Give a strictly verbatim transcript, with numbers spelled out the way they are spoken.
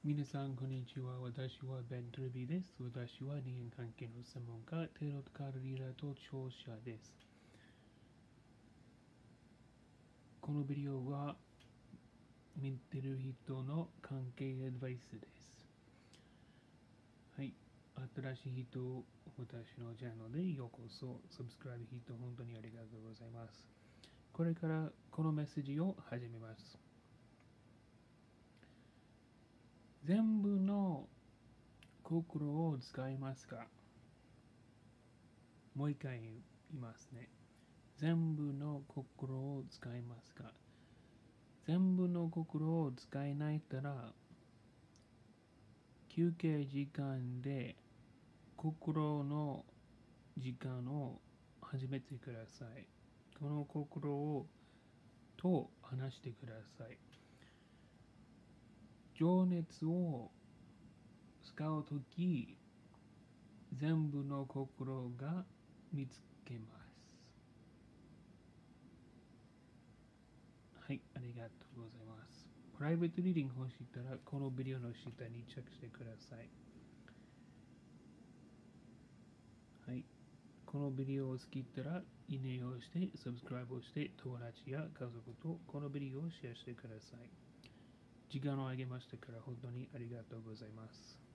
皆さん、こんにちは。私はベントルビーです。私は人間関係の専門家、テロットカードリーダーと聴者です。このビデオは見てる人の関係アドバイスです。はい。新しい人、私のチャンネルでようこそ。サブスクライブ人、本当にありがとうございます。これからこのメッセージを始めます。全部の心を使いますか？もう一回言いますね。全部の心を使いますか？全部の心を使えないたら、休憩時間で心の時間を始めてください。この心をと話してください。情熱を使うとき、全部の心が見つけます。はい、ありがとうございます。プライベートリーディング欲しいたら、このビデオの下にチェックしてください。はい。このビデオを好きだったら、いいねをして、サブスクライブをして、友達や家族とこのビデオをシェアしてください。時間をあげましたから、本当にありがとうございます。